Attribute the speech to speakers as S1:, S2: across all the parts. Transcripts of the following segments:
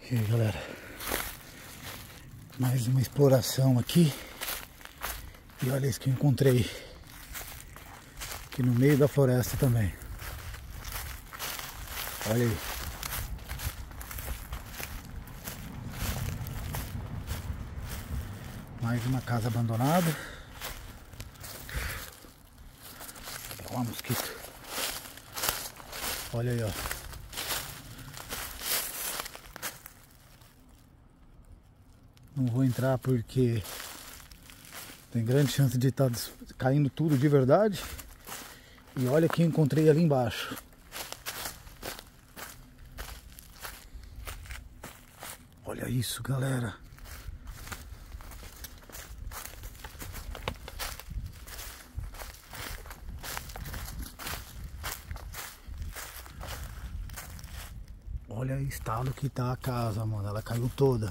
S1: E aí, galera, mais uma exploração aqui. E olha isso que eu encontrei aqui no meio da floresta também. Olha aí. Mais uma casa abandonada. Ó, mosquito. Olha aí, ó. Não vou entrar porque tem grande chance de estar caindo tudo de verdade. E olha que encontrei ali embaixo. Olha isso, galera. Olha o estado que tá a casa, mano. Ela caiu toda.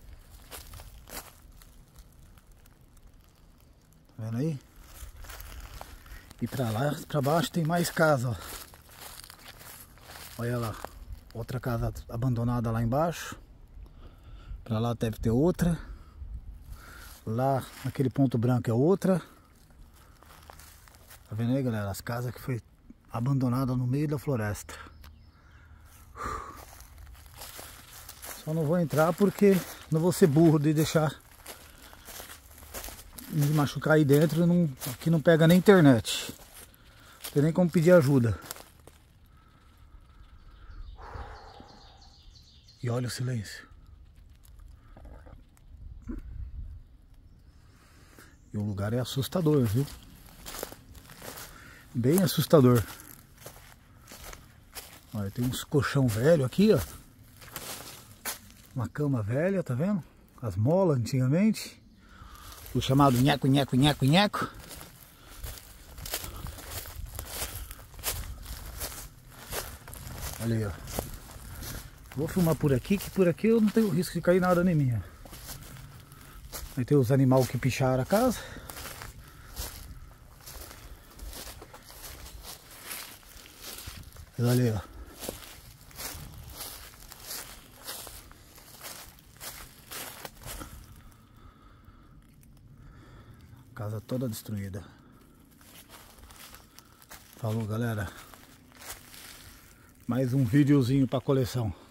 S1: Tá vendo aí? E pra lá, pra baixo tem mais casa, ó. Olha lá. Outra casa abandonada lá embaixo. Pra lá deve ter outra. Lá, naquele ponto branco é outra. Tá vendo aí, galera? As casas que foi abandonada no meio da floresta. Só não vou entrar porque não vou ser burro de deixar me machucar aí dentro. Aqui não pega nem internet. Não tem nem como pedir ajuda. E olha o silêncio. E o lugar é assustador, viu? Bem assustador. Olha, tem uns colchão velho aqui, ó. Uma cama velha, tá vendo? As molas antigamente. O chamado nheco, nheco, nheco, nheco. Olha aí, ó. Vou filmar por aqui, que por aqui eu não tenho risco de cair nada em mim, ó. Aí tem os animais que picharam a casa. Olha aí, ó. Casa toda destruída. Falou, galera. Mais um videozinho pra coleção.